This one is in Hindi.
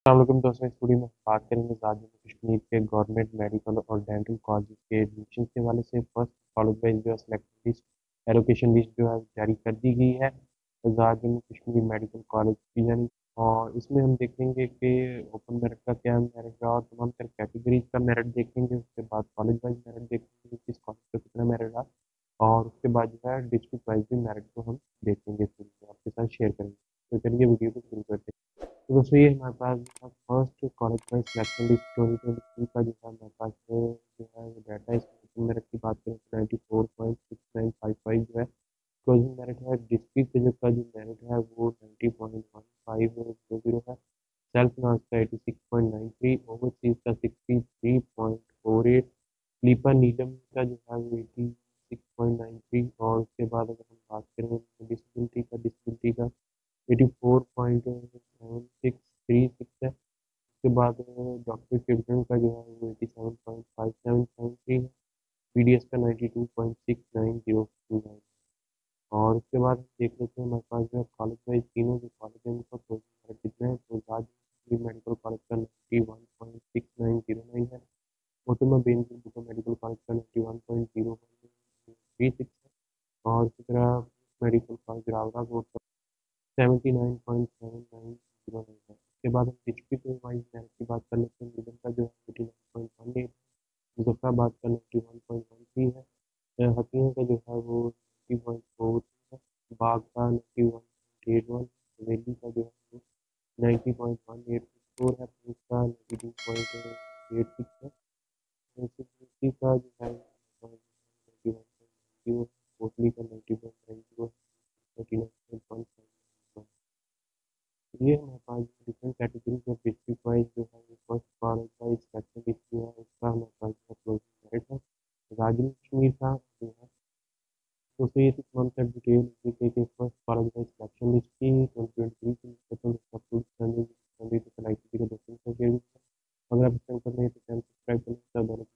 अस्सलामुअलैकुम दोस्तों, इस वीडियो में हम बात करेंगे जम्मू कश्मीर के गवर्नमेंट मेडिकल और डेंटल कॉलेज के एडमिशन के हवाले से। फर्स्ट कॉलेज वाइज जो है सिलेक्शन लिस्ट, एलोकेशन लिस्ट जो है जारी कर दी गई है जम्मू कश्मीर मेडिकल कॉलेज की यानी। और इसमें हम देखेंगे कि ओपन मेरिट का क्या मेरिट रहा और तमाम तरह कैटेगरीज का मेरिट देखेंगे। उसके बाद कॉलेज वाइज मेरिट देखेंगे, किस कॉलेज का कितना मेरिट रहा। और उसके बाद जो है डिस्ट्रिक्ट वाइज भी मेरिट को हम देखेंगे, इस वीडियो में आपके साथ शेयर करेंगे। तो चलिए वीडियो को शुरू करते हैं। तो दोस्तों ये हमारे पास जो है first college wise selection list 2023 का जो है हमारे पास जो है वो डाटा है। इसमें मेरिट की बात करें तो 94.6955 जो है क्लोजिंग मेरिट है। डिस्ट्रिक्ट का जो मेरिट है वो 90.1500 है। सेल्फ फिनांस का 86.93, ओवरसीज का 63.48, स्लीपर नीडम का जो है वो 86.93। और उसके बाद अगर हम बात करें डिसेबिलिटी का 84.7636 है। उसके बाद डॉक्टर चिल्ड्रन का जो है वो 87.5773 है। पीडीएस का 92.6909। और उसके बाद हम देख लेते हैं हमारे पास जो है कॉलेज वाइज तीनों जो कॉलेज हैं उनका क्लोजिंग कितना है। तो राज मेडिकल कॉलेज का 91.6909 है। मोटोमा बेंजल मेडिकल कॉलेज का 91.0136 है। और इसी तरह मेडिकल कॉलेज रावरा रोड का 79.7909 है। उसके बाद हम डिस्ट्रिक्ट वाइज रैंक की बात कर लेते हैं। निगम का जो है 89.18 है। मुजफ्फराबाद का 91.13 है। हकीम का जो है वो 90.4 है। बाग का 91.81। हवेली का जो है वो 90.184 है। पुलिस का 92.86 है। एनसीसी का जो है 91.90 है। कोटली का 90.90 है। 39.15 ये हमारे पास different categories of district wise जो है फर्स्ट कॉलेज वाइज सेक्शन लिखी है, उसका हमारे पास जो क्लोजिंग मेरिट है। राजनी कश्मीर का जो है दोस्तों ये 6 मंथ तक डिटेल के first college wise selection list की 2023 की निष्कर्षण उसका फुल स्टैंडिंग तो लाइक वीडियो दोस्तों को शेयर। अगर आप इस चैनल पर नहीं तो चैनल सब्सक्राइब करें, तब